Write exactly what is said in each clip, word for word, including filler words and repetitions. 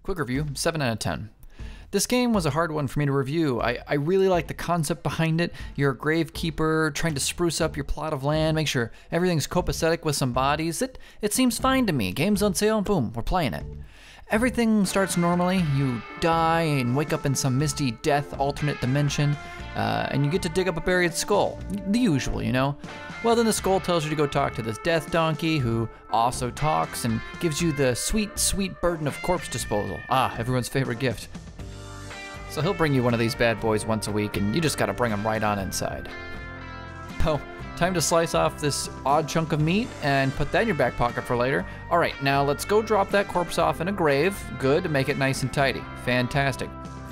Quick review, seven out of ten. This game was a hard one for me to review. I, I really like the concept behind it. You're a gravekeeper trying to spruce up your plot of land, make sure everything's copacetic with some bodies. It, it seems fine to me. Game's on sale, boom, we're playing it. Everything starts normally. You die and wake up in some misty death alternate dimension, uh, and you get to dig up a buried skull. The usual, you know? Well, then the skull tells you to go talk to this death donkey who also talks and gives you the sweet, sweet burden of corpse disposal. Ah, everyone's favorite gift. So he'll bring you one of these bad boys once a week, and you just gotta bring him right on inside. Oh, time to slice off this odd chunk of meat and put that in your back pocket for later. All right, now let's go drop that corpse off in a grave. Good, to make it nice and tidy. Fantastic.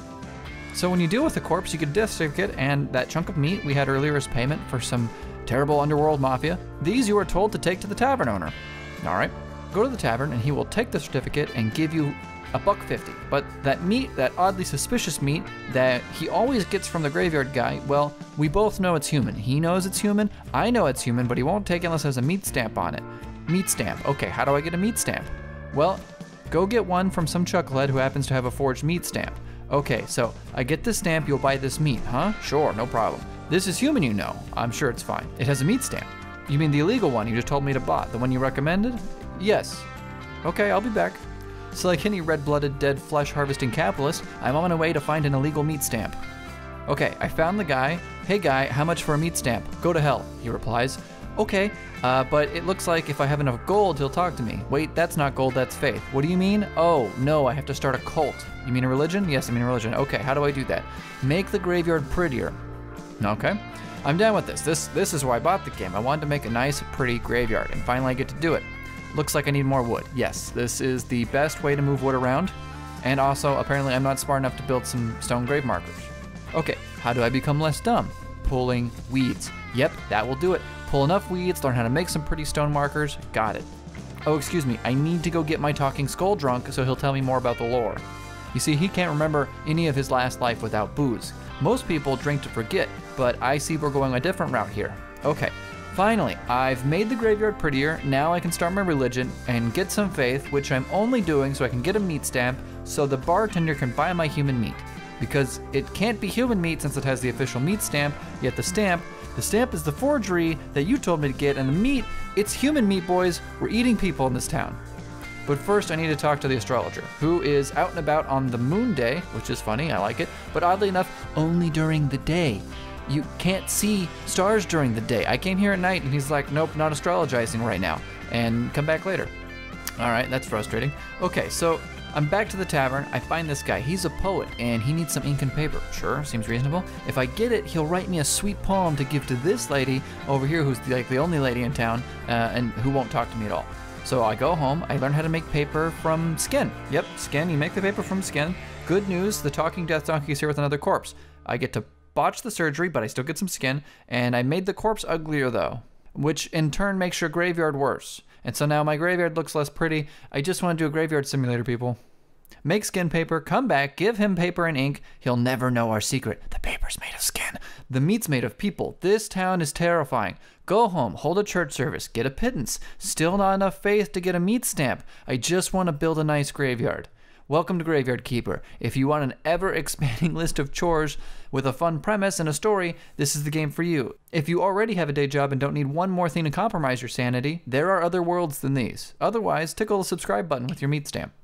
So when you deal with the corpse, you get a death certificate and that chunk of meat we had earlier as payment for some terrible underworld mafia. These you are told to take to the tavern owner. All right, go to the tavern and he will take the certificate and give you a buck fifty. But that meat, that oddly suspicious meat that he always gets from the graveyard guy, well, we both know it's human. He knows it's human, I know it's human, but he won't take it unless there's a meat stamp on it. Meat stamp, okay, how do I get a meat stamp? Well, go get one from some chucklehead who happens to have a forged meat stamp. Okay, so I get this stamp, you'll buy this meat, huh? Sure, no problem. This is human, you know. I'm sure it's fine. It has a meat stamp. You mean the illegal one you just told me to buy, the one you recommended? Yes. Okay, I'll be back. So like any red-blooded, dead flesh harvesting capitalist, I'm on my way to find an illegal meat stamp. Okay, I found the guy. Hey guy, how much for a meat stamp? Go to hell, he replies. Okay, uh, but it looks like if I have enough gold, he'll talk to me. Wait, that's not gold, that's faith. What do you mean? Oh, no, I have to start a cult. You mean a religion? Yes, I mean a religion. Okay, how do I do that? Make the graveyard prettier. Okay, I'm down with this. This, this is why I bought the game. I wanted to make a nice, pretty graveyard, and finally I get to do it. Looks like I need more wood. Yes, this is the best way to move wood around. And also, apparently I'm not smart enough to build some stone grave markers. Okay, how do I become less dumb? Pulling weeds. Yep, that will do it. Pull enough weeds, learn how to make some pretty stone markers. Got it. Oh, excuse me, I need to go get my talking skull drunk so he'll tell me more about the lore. You see, he can't remember any of his last life without booze. Most people drink to forget, but I see we're going a different route here. Okay. Finally, I've made the graveyard prettier. Now I can start my religion and get some faith, which I'm only doing so I can get a meat stamp so the bartender can buy my human meat. Because it can't be human meat since it has the official meat stamp, yet the stamp, the stamp is the forgery that you told me to get, and the meat, it's human meat, boys. We're eating people in this town. But first I need to talk to the astrologer, who is out and about on the moon day, which is funny, I like it, but oddly enough, only during the day. You can't see stars during the day. I came here at night and he's like, nope, not astrologizing right now, and come back later. All right, that's frustrating. Okay, so I'm back to the tavern. I find this guy. He's a poet and he needs some ink and paper. Sure, seems reasonable. If I get it, he'll write me a sweet poem to give to this lady over here who's like the only lady in town uh, and who won't talk to me at all. So I go home, I learn how to make paper from skin. Yep, skin, you make the paper from skin. Good news, the talking death donkey is here with another corpse. I get to botch the surgery, but I still get some skin, and I made the corpse uglier though, which in turn makes your graveyard worse. And so now my graveyard looks less pretty. I just want to do a graveyard simulator, people. Make skin paper, come back, give him paper and ink. He'll never know our secret. The paper's made of skin. The meat's made of people. This town is terrifying. Go home, hold a church service, get a pittance. Still not enough faith to get a meat stamp. I just want to build a nice graveyard. Welcome to Graveyard Keeper. If you want an ever-expanding list of chores with a fun premise and a story, this is the game for you. If you already have a day job and don't need one more thing to compromise your sanity, there are other worlds than these. Otherwise, tickle the subscribe button with your meat stamp.